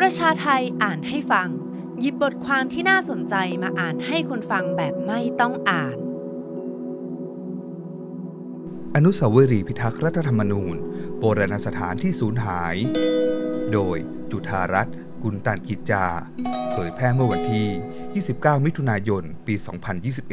ประชาไทยอ่านให้ฟังหยิบบทความที่น่าสนใจมาอ่านให้คนฟังแบบไม่ต้องอ่านอนุสาวรีย์พิทักษ์รัฐธรรมนูญโบราณสถานที่สูญหายโดยจุฑารัตน์ กุลตันกิจจาเผยแพร่เมื่อวันที่ 29 มิถุนายน ปี 2021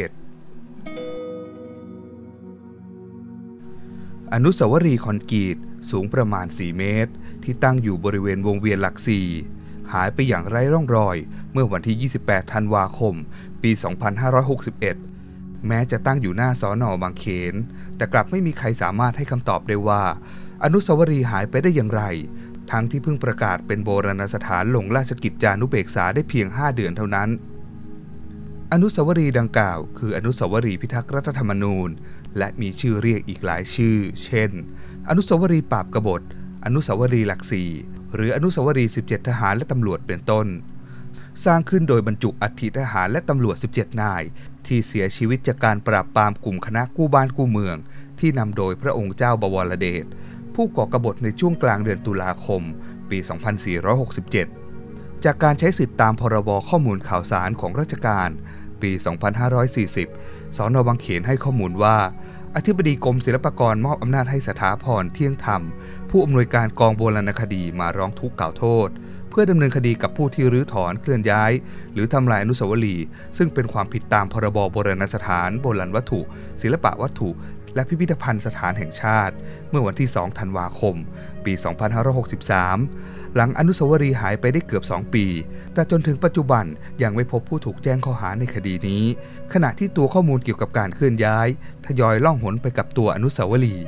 อนุสาวรีย์คอนกรีตสูงประมาณ 4 เมตรที่ตั้งอยู่บริเวณวงเวียนหลัก 4 หายไปอย่างไร้ร่องรอยเมื่อวันที่ 28 ธันวาคม ปี 2561 แม้จะตั้งอยู่หน้าสน.บางเขนแต่กลับไม่มีใครสามารถให้คำตอบได้ว่าอนุสาวรีย์หายไปได้อย่างไรทั้งที่เพิ่งประกาศเป็นโบราณสถานลงราชกิจจานุเบกษาได้เพียง 5 เดือนเท่านั้นอนุสาวรีย์ดังกล่าวคืออนุสาวรีย์พิทักษ์รัฐธรรมนูญและมีชื่อเรียกอีกหลายชื่อเช่นอนุสาวรีย์ปราบกบฏอนุสาวรีย์หลัก 4หรืออนุสาวรีย์ 17 ทหารและตำรวจเป็นต้นสร้างขึ้นโดยบรรจุอัฐิทหารและตำรวจ 17 นายที่เสียชีวิตจากการปราบปรามกลุ่มคณะกู้บ้านกู้เมืองที่นำโดยพระองค์เจ้าบวรเดชผู้ก่อกบฏในช่วงกลางเดือนตุลาคมปี 2467 จากการใช้สิทธิตามพรบข้อมูลข่าวสารของราชการปี 2540 สน.บางเขนให้ข้อมูลว่าอธิบดีกรมศิลปากรมอบอำนาจให้สถาพรเที่ยงธรรมผู้อำนวยการกองโบราณคดีมาร้องทุกข์กล่าวโทษเพื่อดำเนินคดีกับผู้ที่รื้อถอนเคลื่อนย้ายหรือทำลายอนุสาวรีย์ซึ่งเป็นความผิดตามพรบโบราณสถานโบราณวัตถุศิลปวัตถุและพิพิธภัณฑ์สถานแห่งชาติเมื่อวันที่ 2 ธันวาคม ปี 2563 หลังอนุสาวรีย์หายไปได้เกือบ 2 ปีแต่จนถึงปัจจุบันยังไม่พบผู้ถูกแจ้งข้อหาในคดีนี้ขณะที่ตัวข้อมูลเกี่ยวกับการเคลื่อนย้ายทยอยล่องหนไปกับตัวอนุสาวรีย์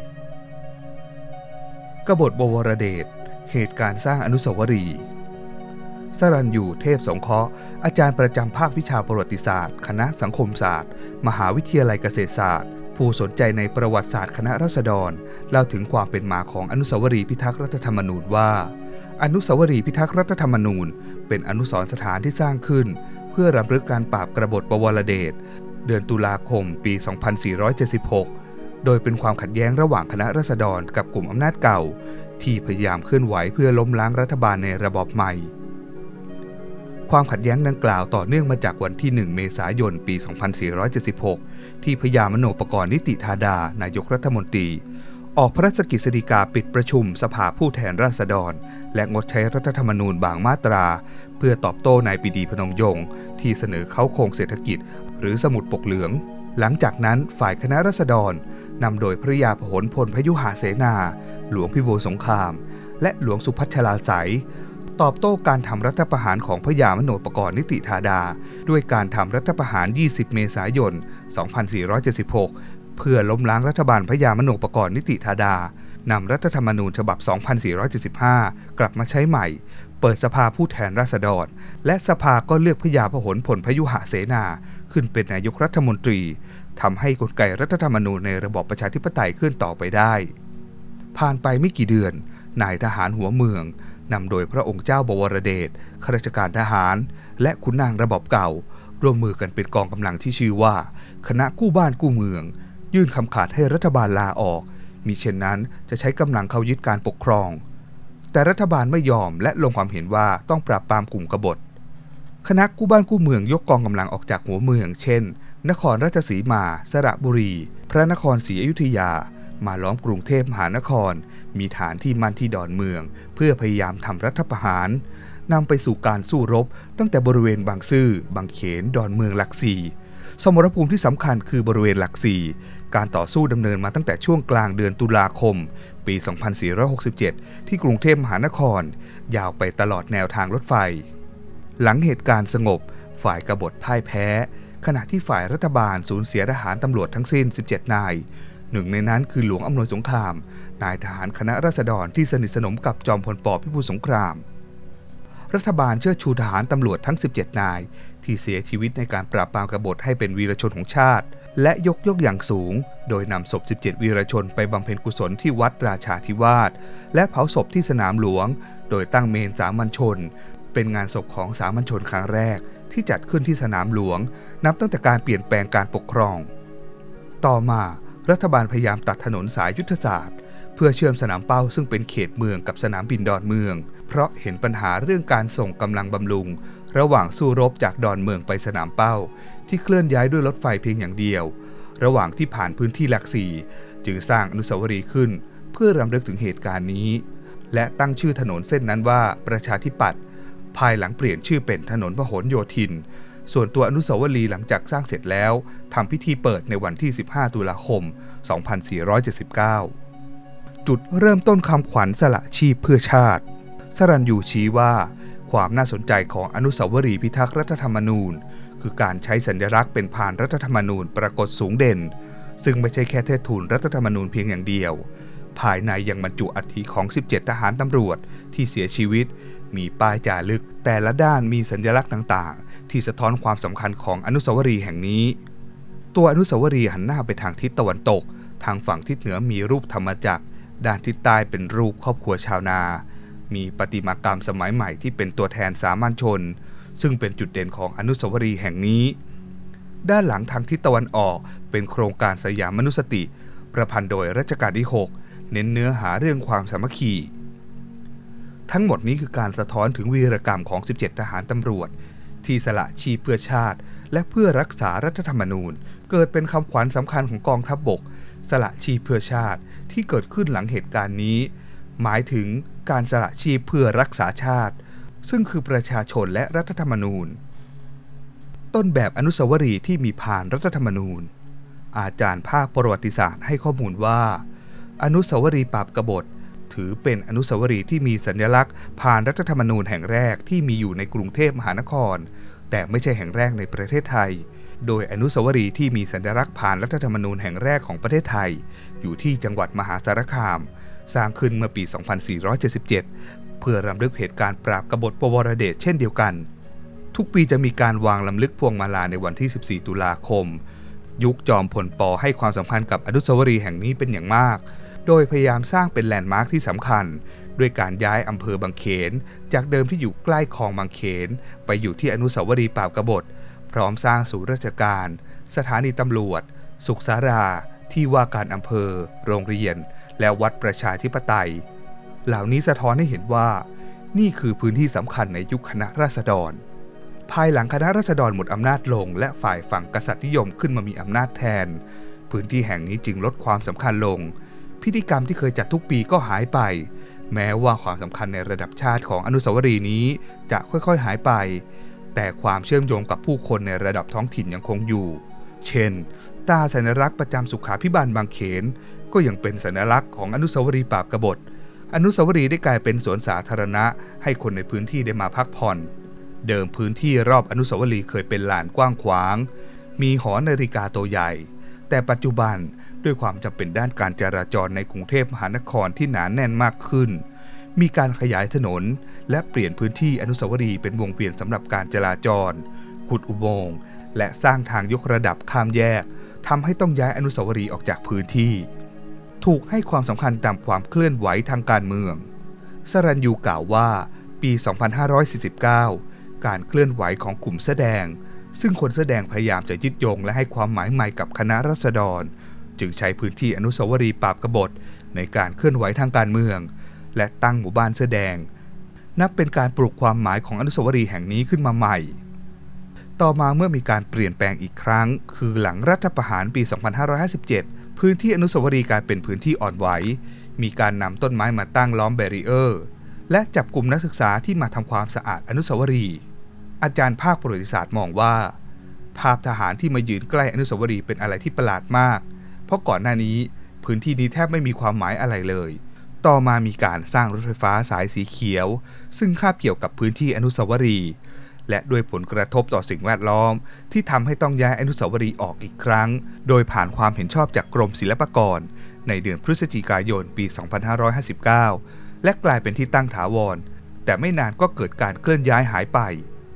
กบฏบวรเดชเหตุการณ์สร้างอนุสาวรีย์สรัญยู เทพสงเคราะห์อาจารย์ประจำภาควิชาประวัติศาสตร์คณะสังคมศาสตร์มหาวิทยาลัยเกษตรศาสตร์ผู้สนใจในประวัติศาสตร์คณะราษฎรเล่าถึงความเป็นมาของอนุสาวรีย์พิทักษ์รัฐธรรมนูญว่าอนุสาวรีย์พิทักษ์รัฐธรรมนูญเป็นอนุสรณ์สถานที่สร้างขึ้นเพื่อรำลึกการปราบกบฏบวรเดชเดือนตุลาคมปี 2476 โดยเป็นความขัดแย้งระหว่างคณะราษฎรกับกลุ่มอำนาจเก่าที่พยายามเคลื่อนไหวเพื่อล้มล้างรัฐบาลในระบอบใหม่ความขัดแย้งดังกล่าวต่อเนื่องมาจากวันที่ 1 เมษายน ปี 2476 ที่พญามโนปกรณ์นิติธาดานายกรัฐมนตรีออกพระราชกฤษฎีกาปิดประชุมสภาผู้แทนราษฎรและงดใช้รัฐธรรมนูญบางมาตราเพื่อตอบโต้นายปรีดีพนมยงค์ที่เสนอเข้าโครงเศรษฐกิจหรือสมุดปกเหลืองหลังจากนั้นฝ่ายคณะราษฎรนำโดยพระยาพหลพลพยุหเสนาหลวงพิบูลสงครามและหลวงสุพัชราไสยตอบโต้การทำรัฐประหารของพญามโนปกรณ์นิติธาดาด้วยการทำรัฐประหาร 20 เมษายน 2476 เพื่อล้มล้างรัฐบาลพญามโนปกรณ์นิติธาดานำรัฐธรรมนูญฉบับ 2475 กลับมาใช้ใหม่เปิดสภาผู้แทนราษฎรและสภาก็เลือกพญาพหลพลพยุหเสนาขึ้นเป็นนายกรัฐมนตรีทำให้กลไกรัฐธรรมนูญในระบอบประชาธิปไตยขึ้นต่อไปได้ผ่านไปไม่กี่เดือนนายทหารหัวเมืองนำโดยพระองค์เจ้าบวรเดชข้าราชการทหารและขุนนางระบอบเก่าร่วมมือกันเป็นกองกำลังที่ชื่อว่าคณะกู้บ้านกู้เมืองยื่นคำขาดให้รัฐบาลลาออกมิเช่นนั้นจะใช้กำลังเข้ายึดการปกครองแต่รัฐบาลไม่ยอมและลงความเห็นว่าต้องปราบปรามกลุ่มกบฏคณะกู้บ้านกู้เมืองยกกองกำลังออกจากหัวเมืองเช่นนครราชสีมาสระบุรีพระนครศรีอยุธยามาล้อมกรุงเทพมหานครมีฐานที่มั่นที่ดอนเมืองเพื่อพยายามทำรัฐประหารนำไปสู่การสู้รบตั้งแต่บริเวณบางซื่อบางเขนดอนเมืองหลักสี่สมรภูมิที่สำคัญคือบริเวณหลักสี่การต่อสู้ดำเนินมาตั้งแต่ช่วงกลางเดือนตุลาคมปี 2467 ที่กรุงเทพมหานครยาวไปตลอดแนวทางรถไฟหลังเหตุการณ์สงบฝ่ายกบฏพ่ายแพ้ขณะที่ฝ่ายรัฐบาลสูญเสียทหารตำรวจทั้งสิ้น 17 นายหนึ่งในนั้นคือหลวงอำนวยสงครามนายทหารคณะราษฎรที่สนิทสนมกับจอมพลป.พิบูลสงครามรัฐบาลเชิดชูทหารตำรวจทั้ง 17 นายที่เสียชีวิตในการปราบปรามกบฏให้เป็นวีรชนของชาติและยกย่องอย่างสูงโดยนำศพ 17 วีรชนไปบำเพ็ญกุศลที่วัดราชาธิวาสและเผาศพที่สนามหลวงโดยตั้งเมนสามัญชนเป็นงานศพของสามัญชนครั้งแรกที่จัดขึ้นที่สนามหลวงนับตั้งแต่การเปลี่ยนแปลงการปกครองต่อมารัฐบาลพยายามตัดถนนสายยุทธศาสตร์พื่อเชื่อมสนามเป้าซึ่งเป็นเขตเมืองกับสนามบินดอนเมืองเพราะเห็นปัญหาเรื่องการส่งกำลังบำรุงระหว่างสู้รบจากดอนเมืองไปสนามเป้าที่เคลื่อนย้ายด้วยรถไฟเพียงอย่างเดียวระหว่างที่ผ่านพื้นที่หลักสี่จึงสร้างอนุสาวรีย์ขึ้นเพื่อรำลึกถึงเหตุการณ์นี้และตั้งชื่อถนนเส้นนั้นว่าประชาธิปัตย์ภายหลังเปลี่ยนชื่อเป็นถนนพหลโยธินส่วนตัวอนุสาวรีย์หลังจากสร้างเสร็จแล้วทำพิธีเปิดในวันที่15ตุลาคม2479จุดเริ่มต้นคำขวัญสละชีพเพื่อชาติสรัญยูชี้ว่าความน่าสนใจของอนุสาวรีย์พิทักษ์รัฐธรรมนูญคือการใช้สัญลักษณ์เป็นพานรัฐธรรมนูญปรากฏสูงเด่นซึ่งไม่ใช่แค่เทิดทูนรัฐธรรมนูญเพียงอย่างเดียวภายในยังบรรจุอัฐิของ17ทหารตำรวจที่เสียชีวิตมีป้ายจารึกแต่ละด้านมีสัญลักษณ์ต่างๆที่สะท้อนความสำคัญของอนุสาวรีย์แห่งนี้ตัวอนุสาวรีย์หันหน้าไปทางทิศตะวันตกทางฝั่งทิศเหนือมีรูปธรรมจักรด้านทิศใต้เป็นรูปครอบครัวชาวนามีประติมากรรมสมัยใหม่ที่เป็นตัวแทนสามัญชนซึ่งเป็นจุดเด่นของอนุสาวรีย์แห่งนี้ด้านหลังทางทิศตะวันออกเป็นโครงการสยามมนุสติประพันธ์โดยรัชกาลที่6เน้นเนื้อหาเรื่องความสามัคคีทั้งหมดนี้คือการสะท้อนถึงวีรกรรมของ17ทหารตำรวจที่สละชีพเพื่อชาติและเพื่อรักษารัฐธรรมนูญเกิดเป็นคำขวัญสำคัญของกองทัพบกสละชีพเพื่อชาติที่เกิดขึ้นหลังเหตุการณ์นี้หมายถึงการสละชีพเพื่อรักษาชาติซึ่งคือประชาชนและรัฐธรรมนูญต้นแบบอนุสาวรีย์ที่มีพานรัฐธรรมนูญอาจารย์ภาคประวัติศาสตร์ให้ข้อมูลว่าอนุสาวรีย์ปราบกบฏถือเป็นอนุสาวรีย์ที่มีสัญลักษณ์พานรัฐธรรมนูญแห่งแรกที่มีอยู่ในกรุงเทพมหานครแต่ไม่ใช่แห่งแรกในประเทศไทยโดยอนุสาวรีย์ที่มีสัญลักษณ์พานรัฐธรรมนูญแห่งแรกของประเทศไทยอยู่ที่จังหวัดมหาสารคามสร้างขึ้นเมื่อปี 2477 เพื่อรำลึกเหตุการณ์ปราบกบฏปวรเดชเช่นเดียวกันทุกปีจะมีการวางรำลึกพวงมาลาในวันที่ 14 ตุลาคมยุคจอมพลป.ให้ความสำคัญกับอนุสาวรีย์แห่งนี้เป็นอย่างมากโดยพยายามสร้างเป็นแลนด์มาร์คที่สำคัญด้วยการย้ายอำเภอบางเขนจากเดิมที่อยู่ใกล้คลองบางเขนไปอยู่ที่อนุสาวรีย์ปราบกบฏพร้อมสร้างศูนย์ราชการสถานีตำรวจสุขศาลาที่ว่าการอำเภอโรงเรียนและวัดประชาธิปไตยเหล่านี้สะท้อนให้เห็นว่านี่คือพื้นที่สำคัญในยุคคณะราษฎรภายหลังคณะราษฎรหมดอำนาจลงและฝ่ายฝั่งกษัตริย์นิยมขึ้นมามีอำนาจแทนพื้นที่แห่งนี้จึงลดความสำคัญลงพิธีกรรมที่เคยจัดทุกปีก็หายไปแม้ว่าความสำคัญในระดับชาติของอนุสาวรีย์นี้จะค่อยๆหายไปแต่ความเชื่อมโยงกับผู้คนในระดับท้องถิ่นยังคงอยู่เช่นตราสัญลักษณ์ประจำสุขาภิบาลบางเขนก็ยังเป็นสัญลักษณ์ของอนุสาวรีย์ปราบกบฏอนุสาวรีย์ได้กลายเป็นสวนสาธารณะให้คนในพื้นที่ได้มาพักผ่อนเดิมพื้นที่รอบอนุสาวรีย์เคยเป็นลานกว้างขวางมีหอนาฬิกาตัวใหญ่แต่ปัจจุบันด้วยความจำเป็นด้านการจราจรในกรุงเทพมหานครที่หนาแน่นมากขึ้นมีการขยายถนนและเปลี่ยนพื้นที่อนุสาวรีย์เป็นวงเวียนสำหรับการจราจรขุดอุโมงค์และสร้างทางยกระดับข้ามแยกทำให้ต้องย้ายอนุสาวรีย์ออกจากพื้นที่ถูกให้ความสำคัญตามความเคลื่อนไหวทางการเมืองสรัญยูกล่าวว่าปี 2549 การเคลื่อนไหวของกลุ่มแสดงซึ่งคนแสดงพยายามจะยึดโยงและให้ความหมายใหม่กับคณะราษฎรจึงใช้พื้นที่อนุสาวรีย์ปราบกบฏในการเคลื่อนไหวทางการเมืองและตั้งหมู่บ้านแสดงนับเป็นการปลุกความหมายของอนุสาวรีย์แห่งนี้ขึ้นมาใหม่ต่อมาเมื่อมีการเปลี่ยนแปลงอีกครั้งคือหลังรัฐประหารปี 2557 พื้นที่อนุสาวรีย์กลายเป็นพื้นที่อ่อนไหวมีการนำต้นไม้มาตั้งล้อมแบรีเออร์และจับกลุ่มนักศึกษาที่มาทำความสะอาดอนุสาวรีย์อาจารย์ภาคประวัติศาสตร์มองว่าภาพทหารที่มายืนใกล้อนุสาวรีย์เป็นอะไรที่ประหลาดมากเพราะก่อนหน้านี้พื้นที่นี้แทบไม่มีความหมายอะไรเลยต่อมามีการสร้างรถไฟฟ้าสายสีเขียวซึ่งคาบเกี่ยวกับพื้นที่อนุสาวรีย์และด้วยผลกระทบต่อสิ่งแวดล้อมที่ทำให้ต้องย้ายอนุสาวรีย์ออกอีกครั้งโดยผ่านความเห็นชอบจากกรมศิลปากรในเดือนพฤศจิกายนปี 2559 และกลายเป็นที่ตั้งถาวรแต่ไม่นานก็เกิดการเคลื่อนย้ายหายไป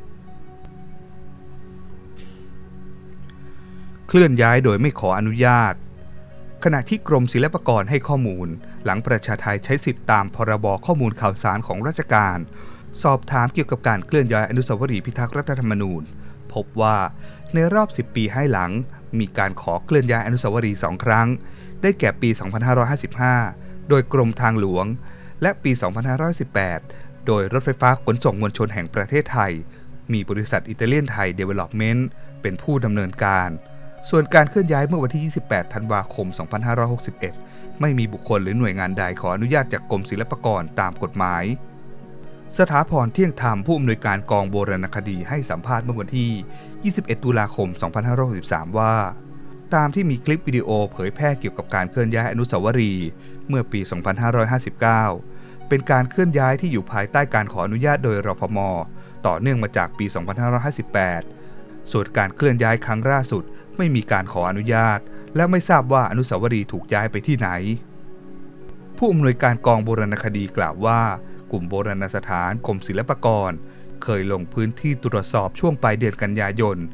เคลื่อนย้ายโดยไม่ขออนุญาตขณะที่กรมศิลปากรให้ข้อมูลหลังประชาไทใช้สิทธิตามพรบข้อมูลข่าวสารของราชการสอบถามเกี่ยวกับการเคลื่อนย้ายอนุสาวรีย์พิทักษ์รัฐธรรมนูญพบว่าในรอบ10ปีให้หลังมีการขอเคลื่อนย้ายอนุสาวรีย์2ครั้งได้แก่ปี 2555 โดยกรมทางหลวงและปี 2518 โดยรถไฟฟ้าขนส่งมวลชนแห่งประเทศไทยมีบริษัทอิตาเลียนไทยเดเวล็อปเมนต์เป็นผู้ดำเนินการส่วนการเคลื่อนย้ายเมื่อวันที่ 28 ธันวาคม 2561 ไม่มีบุคคลหรือหน่วยงานใดขออนุญาตจากกรมศิลปากรตามกฎหมายสถาพร เที่ยงธรรมผู้อำนวยการกองโบราณคดีให้สัมภาษณ์เมื่อวันที่ 21 ตุลาคม 2563 ว่าตามที่มีคลิปวิดีโอเผยแพร่เกี่ยวกับการเคลื่อนย้ายอนุสาวรีย์เมื่อปี 2559 เป็นการเคลื่อนย้ายที่อยู่ภายใต้การขออนุญาตโดยรฟม.ต่อเนื่องมาจากปี 2558 ส่วนการเคลื่อนย้ายครั้งล่าสุดไม่มีการขออนุญาตและไม่ทราบว่าอนุสาวรีย์ถูกย้ายไปที่ไหนผู้อำนวยการกองโบราณคดีกล่าวว่ากลุ่มโบราณสถานกรมศิลปากรเคยลงพื้นที่ตรวจสอบช่วงปลายเดือนกันยายน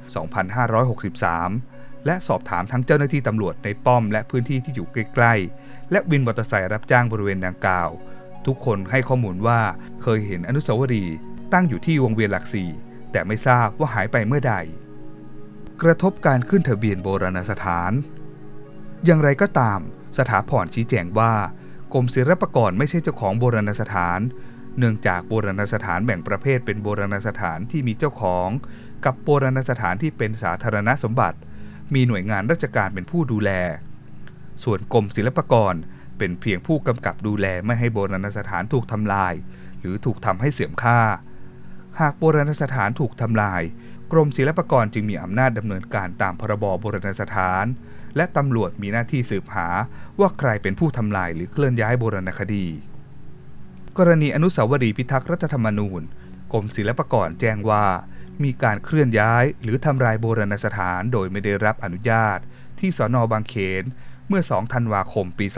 2563 และสอบถามทั้งเจ้าหน้าที่ตำรวจในป้อมและพื้นที่ที่อยู่ใกล้ๆและวินมอเตอร์ไซค์รับจ้างบริเวณดังกล่าวทุกคนให้ข้อมูลว่าเคยเห็นอนุสาวรีย์ตั้งอยู่ที่วงเวียนหลักสี่แต่ไม่ทราบว่าหายไปเมื่อใดกระทบการขึ้นทะเบียนโบราณสถานอย่างไรก็ตามสถาพรชี้แจงว่ากรมศิลปากรไม่ใช่เจ้าของโบราณสถานเนื่องจากโบราณสถานแบ่งประเภทเป็นโบราณสถานที่มีเจ้าของกับโบราณสถานที่เป็นสาธารณสมบัติมีหน่วยงานราชการเป็นผู้ดูแลส่วนกรมศิลปากรเป็นเพียงผู้กำกับดูแลไม่ให้โบราณสถานถูกทำลายหรือถูกทำให้เสื่อมค่าหากโบราณสถานถูกทำลายกรมศิลปากรจึงมีอำนาจดำเนินการตามพรบโบราณสถานและตำรวจมีหน้าที่สืบหาว่าใครเป็นผู้ทำลายหรือเคลื่อนย้ายโบราณคดีกรณีอนุสาวรีย์พิทักษ์รัฐธรรมนูญกรมศิลปากรแจ้งว่ามีการเคลื่อนย้ายหรือทำลายโบราณสถานโดยไม่ได้รับอนุญาตที่สน.บางเขนเมื่อ 2 ธันวาคม ปี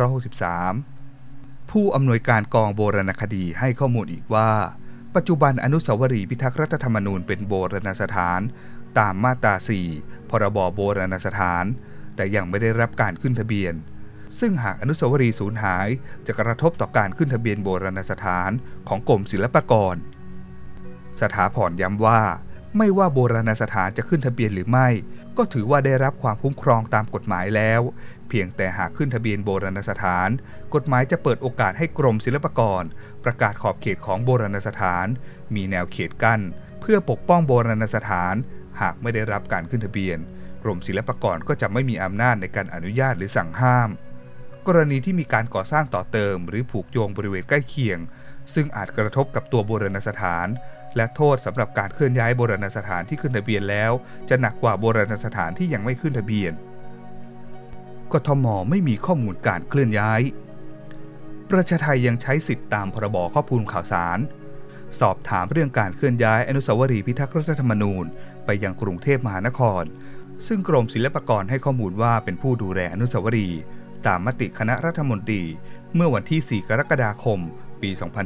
2563 ผู้อำนวยการกองโบราณคดีให้ข้อมูลอีกว่าปัจจุบันอนุสาวรีย์พิทักษ์รัฐธรรมนูญเป็นโบราณสถานตามมาตรา 4 พรบโบราณสถานแต่ยังไม่ได้รับการขึ้นทะเบียนซึ่งหากอนุสาวรีย์สูญหายจะกระทบต่อการขึ้นทะเบียนโบราณสถานของกรมศิลปากรสถาพรย้ำว่าไม่ว่าโบราณสถานจะขึ้นทะเบียนหรือไม่ก็ถือว่าได้รับความคุ้มครองตามกฎหมายแล้วเพียงแต่หากขึ้นทะเบียนโบราณสถานกฎหมายจะเปิดโอกาสให้กรมศิลปากรประกาศขอบเขตของโบราณสถานมีแนวเขตกั้นเพื่อปกป้องโบราณสถานหากไม่ได้รับการขึ้นทะเบียนกรมศิลปากรก็จะไม่มีอำนาจในการอนุญาตหรือสั่งห้ามกรณีที่มีการก่อสร้างต่อเติมหรือผูกโยงบริเวณใกล้เคียงซึ่งอาจกระทบกับตัวโบราณสถานและโทษสำหรับการเคลื่อนย้ายโบราณสถานที่ขึ้นทะเบียนแล้วจะหนักกว่าโบราณสถานที่ยังไม่ขึ้นทะเบียนกทม.ไม่มีข้อมูลการเคลื่อนย้ายประชาไทยยังใช้สิทธิตามพรบข้อมูลข่าวสารสอบถามเรื่องการเคลื่อนย้ายอนุสาวรีย์พิทักษ์รัฐธรรมนูญไปยังกรุงเทพมหานครซึ่งกรมศิลปากรให้ข้อมูลว่าเป็นผู้ดูแลอนุสาวรีย์ตามมติคณะรัฐมนตรีเมื่อวันที่ 4 กรกฎาคม ปี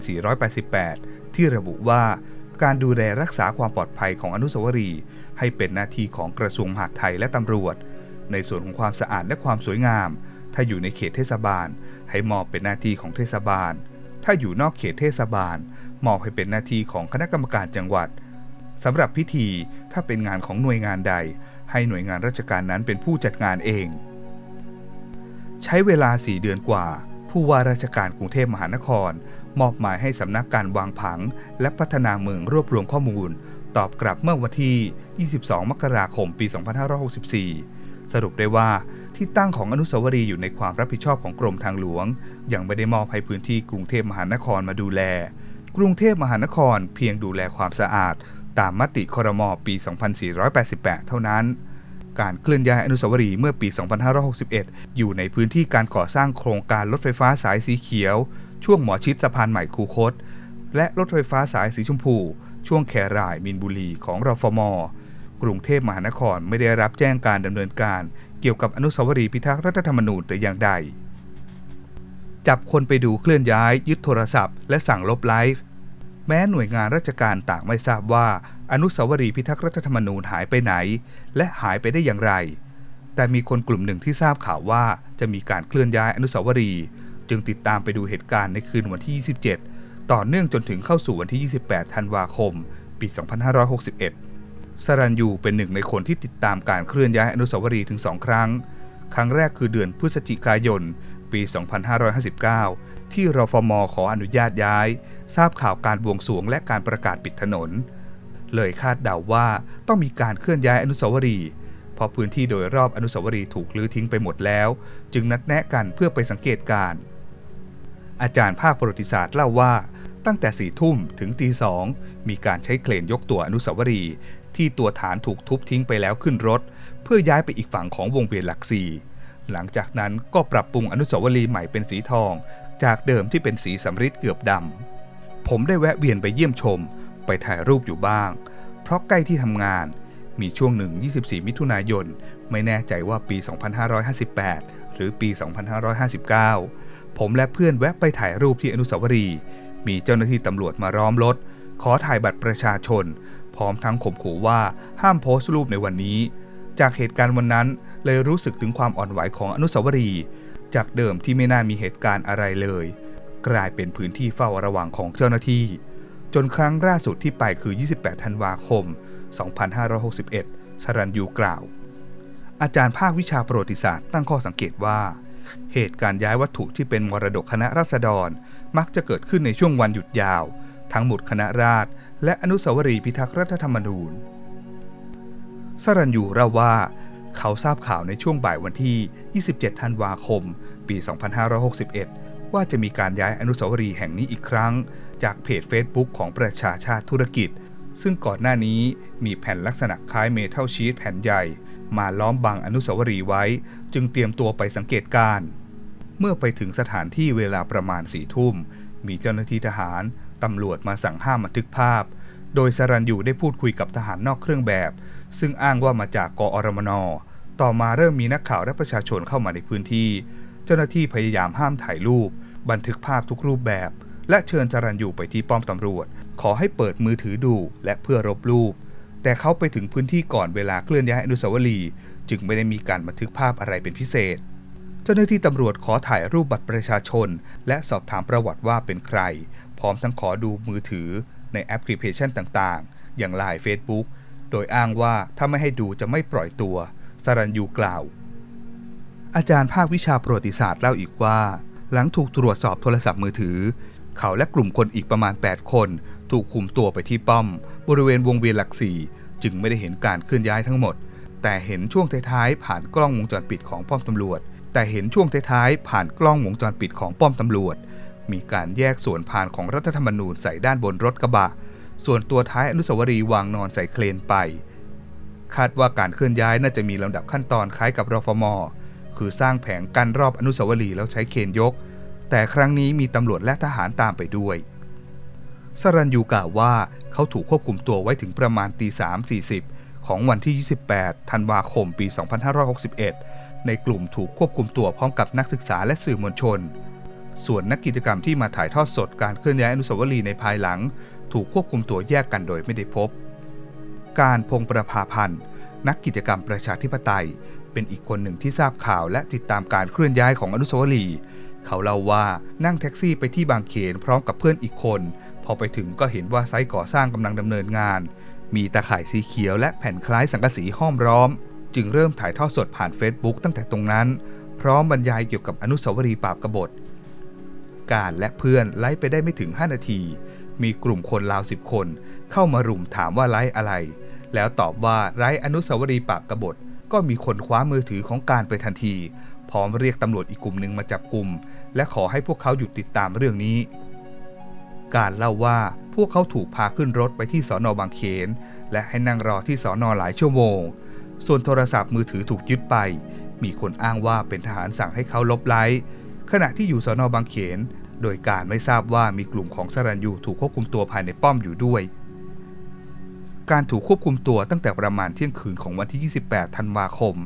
2488 ที่ระบุว่าการดูแลรักษาความปลอดภัยของอนุสาวรีย์ให้เป็นหน้าที่ของกระทรวงมหาดไทยและตำรวจในส่วนของความสะอาดและความสวยงามถ้าอยู่ในเขตเทศบาลให้มอบเป็นหน้าที่ของเทศบาลถ้าอยู่นอกเขตเทศบาลมอบให้เป็นหน้าที่ของคณะกรรมการจังหวัดสำหรับพิธีถ้าเป็นงานของหน่วยงานใดให้หน่วยงานราชการนั้นเป็นผู้จัดงานเองใช้เวลา 4 เดือนกว่าผู้ว่าราชการกรุงเทพมหานครมอบหมายให้สำนักการวางผังและพัฒนาเมืองรวบรวมข้อมูลตอบกลับเมื่อวันที่ 22 มกราคม ปี 2564 สรุปได้ว่าที่ตั้งของอนุสาวรีย์อยู่ในความรับผิดชอบของกรมทางหลวงยังไม่ได้มอบให้พื้นที่กรุงเทพมหานครมาดูแลกรุงเทพมหานครเพียงดูแลความสะอาดตามมติครม.ปี 2488 เท่านั้นการเคลื่อนย้ายอนุสาวรีย์เมื่อปี 2561 อยู่ในพื้นที่การก่อสร้างโครงการรถไฟฟ้าสายสีเขียวช่วงหมอชิดสะพานใหม่คูคตและรถไฟฟ้าสายสีชมพูช่วงแคร่ายมีนบุรีของรฟม.กรุงเทพมหานครไม่ได้รับแจ้งการดำเนินการเกี่ยวกับอนุสาวรีย์พิทักษ์รัฐธรรมนูญแต่อย่างใดจับคนไปดูเคลื่อนย้ายยึดโทรศัพท์และสั่งลบไลฟ์แม้หน่วยงานราชการต่างไม่ทราบว่าอนุสาวรีย์พิทักษ์รัฐธรรมนูญหายไปไหนและหายไปได้อย่างไรแต่มีคนกลุ่มหนึ่งที่ทราบข่าวว่าจะมีการเคลื่อนย้ายอนุสาวรีย์จึงติดตามไปดูเหตุการณ์ในคืนวันที่ 27 ต่อเนื่องจนถึงเข้าสู่วันที่ 28 ธันวาคม ปี 2561 สรัญยูเป็นหนึ่งในคนที่ติดตามการเคลื่อนย้ายอนุสาวรีย์ถึง 2 ครั้งครั้งแรกคือเดือนพฤศจิกายน ปีปี 2559 ที่รฟม.ขออนุญาตย้ายทราบข่าวการบวงสรวงและการประกาศปิดถนนเลยคาดเดาว่าต้องมีการเคลื่อนย้ายอนุสาวรีย์เพราะพื้นที่โดยรอบอนุสาวรีย์ถูกรื้อทิ้งไปหมดแล้วจึงนัดแนะกันเพื่อไปสังเกตการณ์อาจารย์ภาคประวัติศาสตร์เล่าว่าตั้งแต่4 ทุ่มถึงตี 2มีการใช้เครนยกตัวอนุสาวรีย์ที่ตัวฐานถูกทุบทิ้งไปแล้วขึ้นรถเพื่อย้ายไปอีกฝั่งของวงเวียนหลัก4หลังจากนั้นก็ปรับปรุงอนุสาวรีย์ใหม่เป็นสีทองจากเดิมที่เป็นสีสำริดเกือบดำผมได้แวะเวียนไปเยี่ยมชมไปถ่ายรูปอยู่บ้างเพราะใกล้ที่ทำงานมีช่วงหนึ่ง24 มิถุนายนไม่แน่ใจว่าปี 2558 หรือปี 2559 ผมและเพื่อนแวะไปถ่ายรูปที่อนุสาวรีย์มีเจ้าหน้าที่ตำรวจมาล้อมรถขอถ่ายบัตรประชาชนพร้อมทั้งข่มขู่ว่าห้ามโพสต์รูปในวันนี้จากเหตุการณ์วันนั้นเลยรู้สึกถึงความอ่อนไหวของอนุสาวรีย์จากเดิมที่ไม่น่ามีเหตุการณ์อะไรเลยกลายเป็นพื้นที่เฝ้าระวังของเจ้าหน้าที่จนครั้งล่าสุดที่ไปคือ 28 ธันวาคม 2561 สรัญยูกล่าวอาจารย์ภาควิชาประวัติศาสตร์ตั้งข้อสังเกตว่าเหตุการย้ายวัตถุที่เป็นมรดกคณะราษฎรมักจะเกิดขึ้นในช่วงวันหยุดยาวทั้งหมุดคณะราษฎรและอนุสาวรีย์พิทักษ์รัฐธรรมนูญสรัญยูเล่าว่าเขาทราบข่าวในช่วงบ่ายวันที่ 27 ธันวาคม ปี 2561 ว่าจะมีการย้ายอนุสาวรีย์แห่งนี้อีกครั้งจากเพจ Facebook ของประชาชาติธุรกิจซึ่งก่อนหน้านี้มีแผ่นลักษณะคล้ายเมทัลชีทแผ่นใหญ่มาล้อมบังอนุสาวรีย์ไว้จึงเตรียมตัวไปสังเกตการณ์เมื่อไปถึงสถานที่เวลาประมาณ 4 ทุ่มมีเจ้าหน้าที่ทหารตำรวจมาสั่งห้ามบันทึกภาพโดยสรัญยูได้พูดคุยกับทหารนอกเครื่องแบบซึ่งอ้างว่ามาจากกอรมน.ต่อมาเริ่มมีนักข่าวและประชาชนเข้ามาในพื้นที่เจ้าหน้าที่พยายามห้ามถ่ายรูปบันทึกภาพทุกรูปแบบและเชิญสรัญยูไปที่ป้อมตำรวจขอให้เปิดมือถือดูและเพื่อรบรูปแต่เขาไปถึงพื้นที่ก่อนเวลาเคลื่อนย้ายอนุสาวรีย์จึงไม่ได้มีการบันทึกภาพอะไรเป็นพิเศษเจ้าหน้าที่ตำรวจขอถ่ายรูปบัตรประชาชนและสอบถามประวัติว่าเป็นใครพร้อมทั้งขอดูมือถือในแอปพลิเคชันต่างๆอย่าง LINE Facebook โดยอ้างว่าถ้าไม่ให้ดูจะไม่ปล่อยตัวสรัญยูกล่าวอาจารย์ภาควิชาประวัติศาสตร์เล่าอีกว่าหลังถูกตรวจสอบโทรศัพท์มือถือเขาและกลุ่มคนอีกประมาณ8 คนถูกคุมตัวไปที่ป้อมบริเวณวงเวียนหลัก4จึงไม่ได้เห็นการเคลื่อนย้ายทั้งหมดแต่เห็นช่วงท้ายๆผ่านกล้องวงจรปิดของป้อมตำรวจมีการแยกส่วนพานของรัฐธรรมนูญใส่ด้านบนรถกระบะส่วนตัวท้ายอนุสาวรีย์วางนอนใส่เครนไปคาดว่าการเคลื่อนย้ายน่าจะมีลำดับขั้นตอนคล้ายกับรฟม.คือสร้างแผงกั้นรอบอนุสาวรีย์แล้วใช้เครนยกแต่ครั้งนี้มีตำรวจและทหารตามไปด้วยสรัญยูกล่าวว่าเขาถูกควบคุมตัวไว้ถึงประมาณตี 3:40 ของวันที่ 28 ธันวาคม ปี 2561 ในกลุ่มถูกควบคุมตัวพร้อมกับนักศึกษาและสื่อมวลชนส่วนนักกิจกรรมที่มาถ่ายทอดสดการเคลื่อนย้ายอนุสาวรีย์ในภายหลังถูกควบคุมตัวแยกกันโดยไม่ได้พบการพงษ์ประภาพันธ์นักกิจกรรมประชาธิปไตยเป็นอีกคนหนึ่งที่ทราบข่าวและติดตามการเคลื่อนย้ายของอนุสาวรีย์เขาเล่าว่านั่งแท็กซี่ไปที่บางเขนพร้อมกับเพื่อนอีกคนพอไปถึงก็เห็นว่าไซต์ก่อสร้างกำลังดำเนินงานมีตาข่ายสีเขียวและแผ่นคล้ายสังกะสีห้อมล้อมจึงเริ่มถ่ายทอดสดผ่าน Facebook ตั้งแต่ตรงนั้นพร้อมบรรยายเกี่ยวกับอนุสาวรีย์ปราบกบฏการและเพื่อนไลฟ์ไปได้ไม่ถึง5 นาทีมีกลุ่มคนราว10 คนเข้ามารุมถามว่าไลฟ์อะไรแล้วตอบว่าไลฟ์อนุสาวรีย์ปราบกบฏก็มีคนคว้ามือถือของการไปทันทีพร้อมเรียกตำรวจอีกกลุ่มหนึ่งมาจับกุมและขอให้พวกเขาหยุดติดตามเรื่องนี้การเล่าว่าพวกเขาถูกพาขึ้นรถไปที่สน.บางเขนและให้นั่งรอที่สน.หลายชั่วโมงส่วนโทรศัพท์มือถือถูกยึดไปมีคนอ้างว่าเป็นทหารสั่งให้เขาลบไลฟ์ขณะที่อยู่สน.บางเขนโดยการไม่ทราบว่ามีกลุ่มของสรัญยูถูกควบคุมตัวภายในป้อมอยู่ด้วยการถูกควบคุมตัวตั้งแต่ประมาณเที่ยงคืนของวันที่ 28 ธันวาคม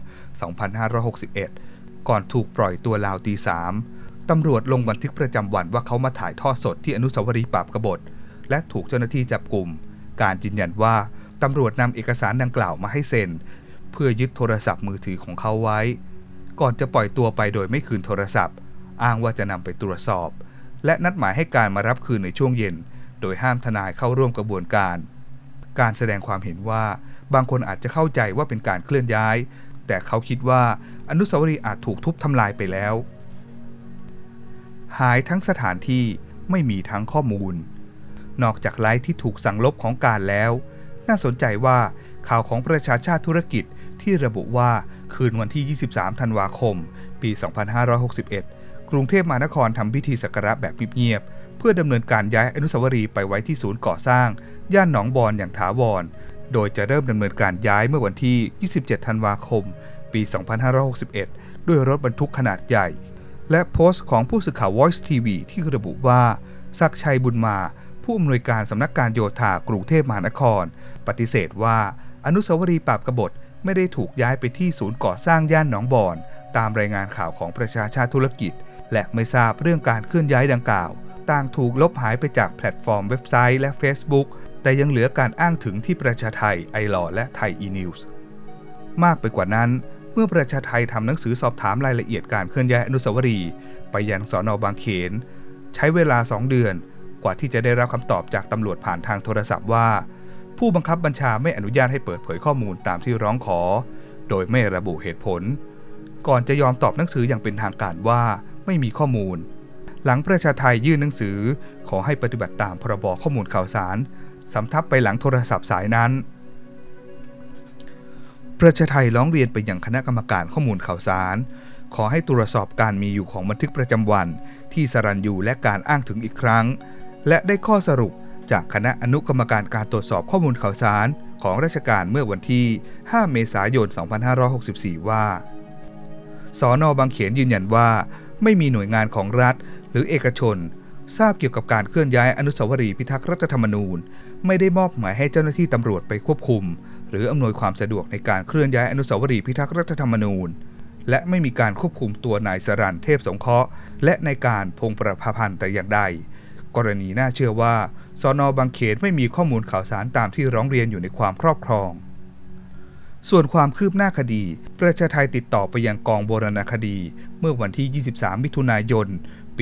2561 ก่อนถูกปล่อยตัวราวตี 3ตำรวจลงบันทึกประจำวันว่าเขามาถ่ายทอดสดที่อนุสาวรีย์ปราบกบฏและถูกเจ้าหน้าที่จับกุมการยืนยันว่าตำรวจนำเอกสารดังกล่าวมาให้เซ็นเพื่อยึดโทรศัพท์มือถือของเขาไว้ก่อนจะปล่อยตัวไปโดยไม่คืนโทรศัพท์อ้างว่าจะนำไปตรวจสอบและนัดหมายให้การมารับคืนในช่วงเย็นโดยห้ามทนายเข้าร่วมกระบวนการแสดงความเห็นว่าบางคนอาจจะเข้าใจว่าเป็นการเคลื่อนย้ายแต่เขาคิดว่าอนุสาวรีย์อาจถูกทุบทำลายไปแล้วหายทั้งสถานที่ไม่มีทั้งข้อมูลนอกจากไลฟ์ที่ถูกสั่งลบของการแล้วน่าสนใจว่าข่าวของประชาชาติธุรกิจที่ระบุว่าคืนวันที่ 23 ธันวาคม ปี 2561 กรุงเทพมหานครทำพิธีสักการะแบบเงียบๆเพื่อดำเนินการย้ายอนุสาวรีย์ไปไว้ที่ศูนย์ก่อสร้างย่านหนองบอนอย่างถาวรโดยจะเริ่มดำเนินการย้ายเมื่อวันที่ 27 ธันวาคม ปี 2561 ด้วยรถบรรทุกขนาดใหญ่และโพสต์ของผู้สื่อข่าว Voice TV ที่ระบุว่าศักดิ์ชัยบุญมาผู้อำนวยการสำนักการโยธากรุงเทพมหานครปฏิเสธว่าอนุสาวรีย์ปราบกบฏไม่ได้ถูกย้ายไปที่ศูนย์ก่อสร้างย่านหนองบอนตามรายงานข่าวของประชาชาติธุรกิจและไม่ทราบเรื่องการเคลื่อนย้ายดังกล่าวต่างถูกลบหายไปจากแพลตฟอร์มเว็บไซต์และ Facebook แต่ยังเหลือการอ้างถึงที่ประชาไทไอลอและไทยอีนิวส์มากไปกว่านั้นเมื่อประชาไททำหนังสือสอบถามรายละเอียดการเคลื่อนย้ายอนุสาวรีย์ไปยังสน.บางเขนใช้เวลา2 เดือนกว่าที่จะได้รับคำตอบจากตำรวจผ่านทางโทรศัพท์ว่าผู้บังคับบัญชาไม่อนุญาตให้เปิดเผยข้อมูลตามที่ร้องขอโดยไม่ระบุเหตุผลก่อนจะยอมตอบหนังสืออย่างเป็นทางการว่าไม่มีข้อมูลหลังประชาไทยื่นหนังสือขอให้ปฏิบัติตามพรบข้อมูลข่าวสารสำทับไปหลังโทรศัพท์สายนั้นประชาไทร้องเรียนไปยังคณะกรรมการข้อมูลข่าวสารขอให้ตรวจสอบการมีอยู่ของบันทึกประจำวันที่สรัญยูและการอ้างถึงอีกครั้งและได้ข้อสรุปจากคณะอนุกรรมการการตรวจสอบข้อมูลข่าวสารของราชการเมื่อวันที่ 5 เมษายน 2564 ว่าสน.บางเขนยืนยันว่าไม่มีหน่วยงานของรัฐหรือเอกชนทราบเกี่ยวกับการเคลื่อนย้ายอนุสาวรีย์พิทักษ์รัฐธรรมนูญไม่ได้มอบหมายให้เจ้าหน้าที่ตำรวจไปควบคุมหรืออำนวยความสะดวกในการเคลื่อนย้ายอนุสาวรีย์พิทักษ์รัฐธรรมนูญและไม่มีการควบคุมตัวนายสรัญเทพสงเคราะห์และนายการพงษ์ประภาพันธ์แต่อย่างใดกรณีน่าเชื่อว่าสน.บางเขนไม่มีข้อมูลข่าวสารตามที่ร้องเรียนอยู่ในความครอบครองส่วนความคืบหน้าคดีประชาไทติดต่อไปยังกองโบราณคดีเมื่อวันที่ 23 มิถุนายน ปี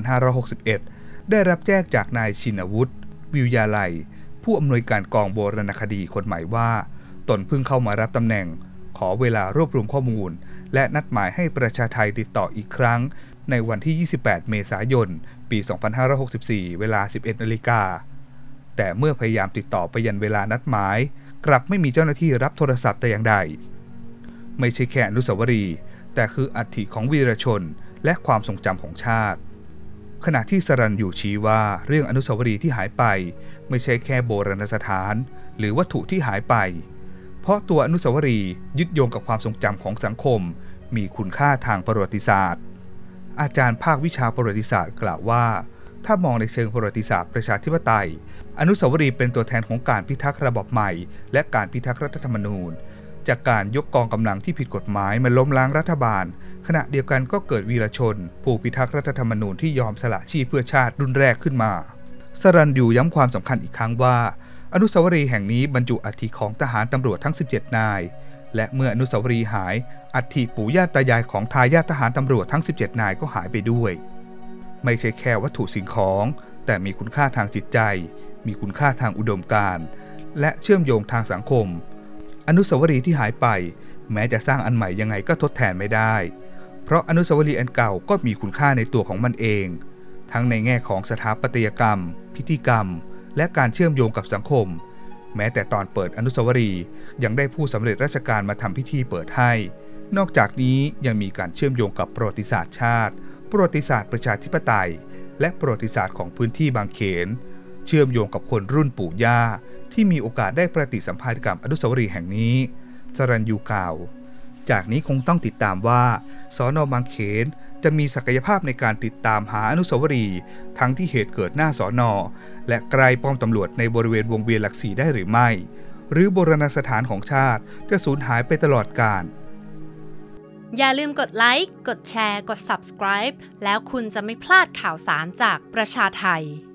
2561 ได้รับแจ้งจากนายชินวุฒิ วิวยาลัยผู้อำนวยการกองโบราณคดีคนใหม่ว่าตนเพิ่งเข้ามารับตำแหน่งขอเวลารวบรวมข้อมูลและนัดหมายให้ประชาไทติดต่ออีกครั้งในวันที่ 28 เมษายน ปี 2564 เวลา 11 นาฬิกาแต่เมื่อพยายามติดต่อไปยันเวลานัดหมายกลับไม่มีเจ้าหน้าที่รับโทรศัพท์แต่อย่างใดไม่ใช่แค่อนุสาวรีย์แต่คืออัฐิของวีรชนและความทรงจำของชาติขณะที่สรัญยูชี้ว่าเรื่องอนุสาวรีย์ที่หายไปไม่ใช่แค่โบราณสถานหรือวัตถุที่หายไปเพราะตัวอนุสาวรีย์ยึดโยงกับความทรงจำของสังคมมีคุณค่าทางประวัติศาสตร์อาจารย์ภาควิชาประวัติศาสตร์กล่าวว่าถ้ามองในเชิงประวัติศาสตร์ประชาธิปไตยอนุสาวรีย์เป็นตัวแทนของการพิทักษ์ระบอบใหม่และการพิทักษ์รัฐธรรมนูญจากการยกกองกำลังที่ผิดกฎหมายมาล้มล้างรัฐบาลขณะเดียวกันก็เกิดวีรชนผู้พิทักษ์รัฐธรรมนูญที่ยอมสละชีพเพื่อชาติรุ่นแรกขึ้นมาสรัญยูย้ำความสำคัญอีกครั้งว่าอนุสาวรีย์แห่งนี้บรรจุอัฐิของทหารตำรวจทั้ง 17 นายและเมื่ออนุสาวรีย์หายอัฐิปู่ย่าตายายของทายาททหารตำรวจทั้ง 17 นายก็หายไปด้วยไม่ใช่แค่วัตถุสิ่งของแต่มีคุณค่าทางจิตใจมีคุณค่าทางอุดมการณ์และเชื่อมโยงทางสังคมอนุสาวรีย์ที่หายไปแม้จะสร้างอันใหม่ยังไงก็ทดแทนไม่ได้เพราะอนุสาวรีย์อันเก่าก็มีคุณค่าในตัวของมันเองทั้งในแง่ของสถาปัตยกรรมพิธีกรรมและการเชื่อมโยงกับสังคมแม้แต่ตอนเปิดอนุสาวรีย์ยังได้ผู้สำเร็จราชการมาทำพิธีเปิดให้นอกจากนี้ยังมีการเชื่อมโยงกับประวัติศาสตร์ชาติประวัติศาสตร์ประชาธิปไตยและประวัติศาสตร์ของพื้นที่บางเขนเชื่อมโยงกับคนรุ่นปู่ย่าที่มีโอกาสได้ปฏิสัมพันธ์กับอนุสาวรีย์แห่งนี้สรัญยูกล่าวจากนี้คงต้องติดตามว่าสน.บางเขนจะมีศักยภาพในการติดตามหาอนุสาวรีย์ทั้งที่เหตุเกิดหน้าสน.และไกลป้อมตำรวจในบริเวณวงเวียนหลักสี่ได้หรือไม่หรือโบราณสถานของชาติจะสูญหายไปตลอดกาลอย่าลืมกดไลค์กดแชร์กด Subscribe แล้วคุณจะไม่พลาดข่าวสารจากประชาไท